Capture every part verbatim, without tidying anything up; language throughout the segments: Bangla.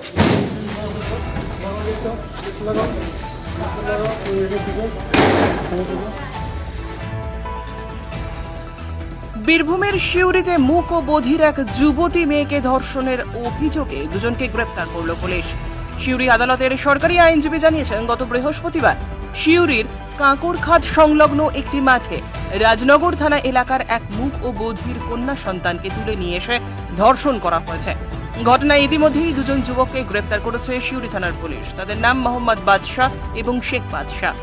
বীরভূমের সিউড়িতে মূক ও বধির এক যুবতী মেয়েকে ধর্ষণের অভিযোগে দুজনকে গ্রেপ্তার করল পুলিশ। সিউড়ি আদালতের সরকারি আইনজীবী জানিয়েছেন, গত বৃহস্পতিবার সিউড়ির কাঁকরখাদ সংলগ্ন একটি মাঠে রাজনগর থানা এলাকার এক মূক ও বধির কন্যা সন্তানকে তুলে নিয়ে এসে ধর্ষণ করা হয়েছে। ঘটনায় ইতিমধ্যেই দুজন যুবককে গ্রেপ্তার করেছে সিউড়ি থানার পুলিশ। তাদের নাম মোহাম্মদ বাদশাহ এবং শেখ বাদশাহ।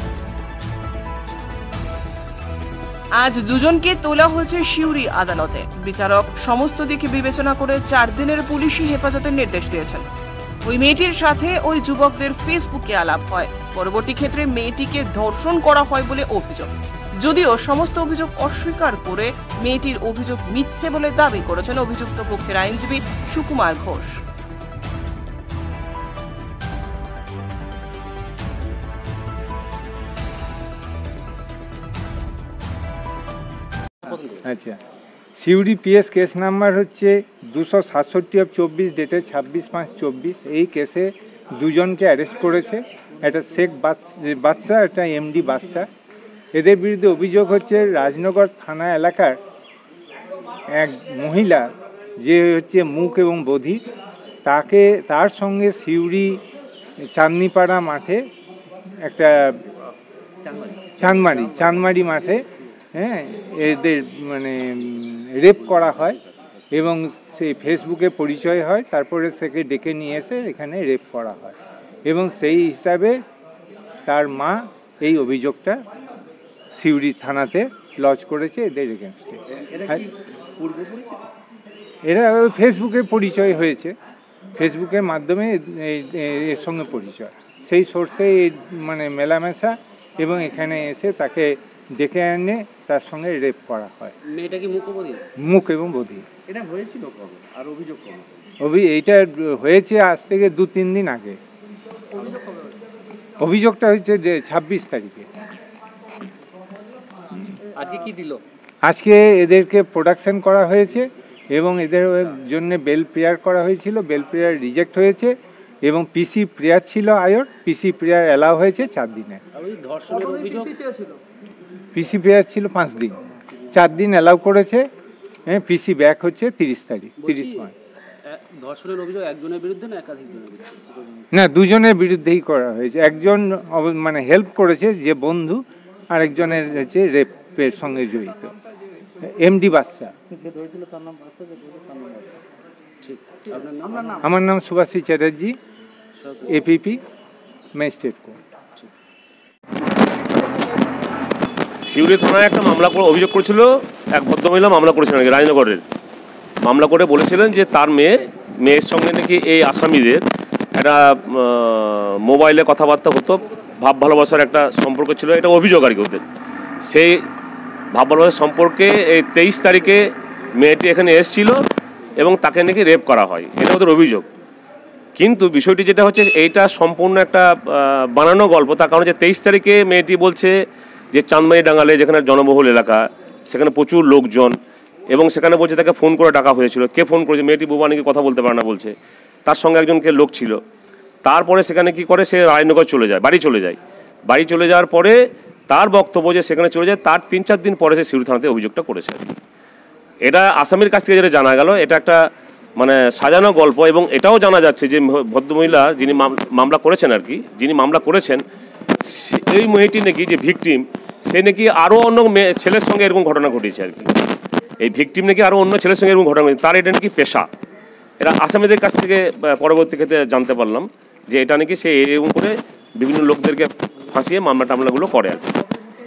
আজ দুজনকে তোলা হয়েছে সিউড়ি আদালতে। বিচারক সমস্ত দিক বিবেচনা করে চার দিনের পুলিশি হেফাজতের নির্দেশ দিয়েছেন। ওই মেয়েটির সাথে ওই যুবকদের ফেসবুকে আলাপ হয়। পরবর্তী ক্ষেত্রে মেয়েটিকে ধর্ষণ করা হয় বলে অভিযোগ। যদিও সমস্ত অভিযোগ অস্বীকার করে মেয়েটির অভিযোগ মিথ্যে বলে দাবি করেছেন অভিযুক্ত পক্ষের আইনজীবী সুকুমার ঘোষ। আচ্ছা, সিউড়ি পিএস কেস নাম্বার হচ্ছে দুশো সাতষট্টি অফ চব্বিশ, ডেটে ছাব্বিশ পাঁচ চব্বিশ। এই কেসে দুজনকে অ্যারেস্ট করেছে, একটা শেখ বাদশা, একটা এমডি বাদশা। এদের বিরুদ্ধে অভিযোগ হচ্ছে রাজনগর থানা এলাকার এক মহিলা যে হচ্ছে মূক এবং বধির, তাকে তার সঙ্গে সিউড়ি চাঁদনিপাড়া মাঠে একটা চাঁদমারি চাঁদমারি মাঠে হ্যাঁ এদের মানে রেপ করা হয় এবং সে ফেসবুকে পরিচয় হয়। তারপরে সেকে ডেকে নিয়ে এসে এখানে রেপ করা হয় এবং সেই হিসাবে তার মা এই অভিযোগটা সিউড়ি থানাতে লজ করেছে এদের এগেনস্টে। এরা ফেসবুকে পরিচয় হয়েছে, ফেসবুকের মাধ্যমে এর সঙ্গে পরিচয়, সেই সোর্সে মানে মেলামেশা এবং এখানে এসে তাকে ডেকে এনে তার সঙ্গে রেপ করা হয়। মেয়েটা কি মুখ বধির? মুখ এবং বধির। এটা হয়েছিল কবে আর অভিযোগ কবে? অভি এইটা হয়েছে আজ থেকে দু তিন দিন আগে। অভিযোগটা হচ্ছে যে ছাব্বিশ তারিখে। আজকে কি দিল? আজকে এদেরকে প্রোডাকশন করা হয়েছে এবং এদের জন্য বেল প্রেয়ার করা হয়েছিল, বেল প্রেয়ার রিজেক্ট হয়েছে এবং পিসি প্রেয়ার ছিল আয়োর, পিসি প্রেয়ার অ্যালাউ হয়েছে চার দিনে। পিসি প্রেয়ার ছিল পাঁচ দিন, চার দিন অ্যালাউ করেছে। হ্যাঁ, পিসি ব্যাক হচ্ছে তিরিশ তারিখ, তিরিশ মার্চ। ধর্ষণের অভিযোগ একজনের বিরুদ্ধে না একাধিকজনের বিরুদ্ধে? না, দুজনের বিরুদ্ধেই করা হয়েছে। একজন মানে হেল্প করেছে যে বন্ধু, আর একজনের হচ্ছে রেপের সঙ্গে জড়িত এমডি বাদশা। আমার নাম Subhashi Chatterjee, APP magistrate court. Suri থানায় একটা মামলা করে অভিযোগ করেছিল, এক ভদ্রমহিলা মামলা করেছিলেন নাকি রাজনগরের। মামলা করে বলেছিলেন যে তার মেয়ে মেয়ের সঙ্গে নাকি এই আসামিদের একটা মোবাইলে কথাবার্তা হতো, ভাব ভালোবাসার একটা সম্পর্ক ছিল, এটা অভিযোগ আর কি ওদের। সেই ভাব ভালোবাসার সম্পর্কে এই তেইশ তারিখে মেয়েটি এখানে এসেছিল এবং তাকে নাকি রেপ করা হয়, এটা ওদের অভিযোগ। কিন্তু বিষয়টি যেটা হচ্ছে, এইটা সম্পূর্ণ একটা বানানো গল্প। তার কারণ যে তেইশ তারিখে মেয়েটি বলছে যে চাঁদমারি ডাঙ্গালে, যেখানে জনবহুল এলাকা, সেখানে প্রচুর লোকজন, এবং সেখানে বলছে তাকে ফোন করে ডাকা হয়েছিল। কে ফোন করেছে? মেয়েটি বোবা নাকি কথা বলতে পারে না বলছে। তার সঙ্গে একজনকে লোক ছিল। তারপরে সেখানে কি করে, সে রায়নগর চলে যায়, বাড়ি চলে যায়। বাড়ি চলে যাওয়ার পরে তার বক্তব্য যে সেখানে চলে যায়, তার তিন চার দিন পরে সে সিউড়ি থানাতে অভিযোগটা করেছে। এটা আসামির কাছ থেকে যেটা জানা গেল, এটা একটা মানে সাজানো গল্প। এবং এটাও জানা যাচ্ছে যে ভদ্রমহিলা যিনি মামলা করেছেন আর কি, যিনি মামলা করেছেন, এই মেয়েটি নাকি যে ভিকটিম, সে নাকি আরও অন্য মেয়ে ছেলের সঙ্গে এরকম ঘটনা ঘটেছে আর কি। এই ভিকটিম নাকি আরও অন্য ছেলের সঙ্গে এরকম ঘটনা ঘটেছে, তার এটা নাকি পেশা। এরা আসামিদের কাছ থেকে পরবর্তী ক্ষেত্রে জানতে পারলাম যে এটা নাকি সে এরকম করে বিভিন্ন লোকদেরকে ফাঁসিয়ে মামলা টামলাগুলো করে আর কি।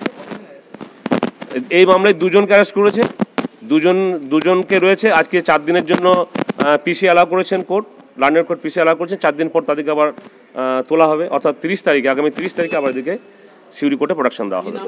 এই মামলায় দুজনকে অ্যারেস্ট করেছে, দুজন দুজনকে রয়েছে। আজকে চার দিনের জন্য পিসি অ্যালাউ করেছেন court, London court PC allow করেছেন। চার দিন পর তাদেরকে আবার তোলা হবে, অর্থাৎ তিরিশ তারিখে, আগামী তিরিশ তারিখে আবার এদিকে সিউড়ি কোর্টে প্রোডাকশন দেওয়া হবে।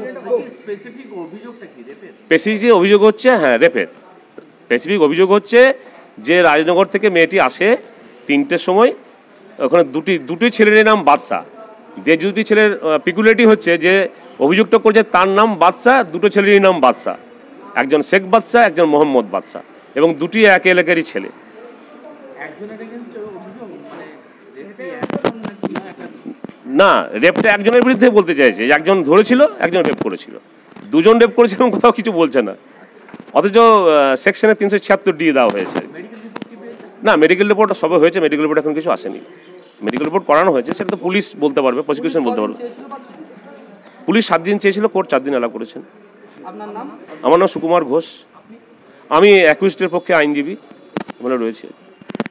স্পেসিফিক অভিযোগ হচ্ছে, হ্যাঁ রেপের স্পেসিফিক অভিযোগ হচ্ছে যে রাজনগর থেকে মেয়েটি আসে তিনটের সময়, ওখানে দুটি দুটি ছেলের নাম বাদশা। যে দুটি ছেলের পিকুলিয়ারিটি হচ্ছে যে অভিযুক্ত করছে তার নাম বাদশা, দুটো ছেলেরই নাম বাদশা, একজন শেখ বাদশা, একজন মোহাম্মদ বাদশা, এবং দুটি এক এলাকারই ছেলে। না, রেপটা একজনের বিরুদ্ধে বলতে চাইছে, যে একজন ধরেছিল, একজন রেপ করেছিল। দুজন রেপ করেছিল কোথাও কিছু বলছে না, অথচ সেকশনে তিনশো ছিয়াত্তর দিয়ে দেওয়া হয়েছে। না, মেডিকেল রিপোর্ট সবে হয়েছে, মেডিকেল রিপোর্ট এখন কিছু আসেনি। মেডিকেল রিপোর্ট করানো হয়েছে, সেটা তো পুলিশ বলতে পারবে, প্রসিকিউশন বলতে পারবে। পুলিশ সাত দিন চেয়েছিল, কোর্ট চার দিন অ্যালাউ করেছেন। আমার নাম সুকুমার ঘোষ, আমি অ্যাকুইস্টের পক্ষে আইনজীবী বলে রয়েছে।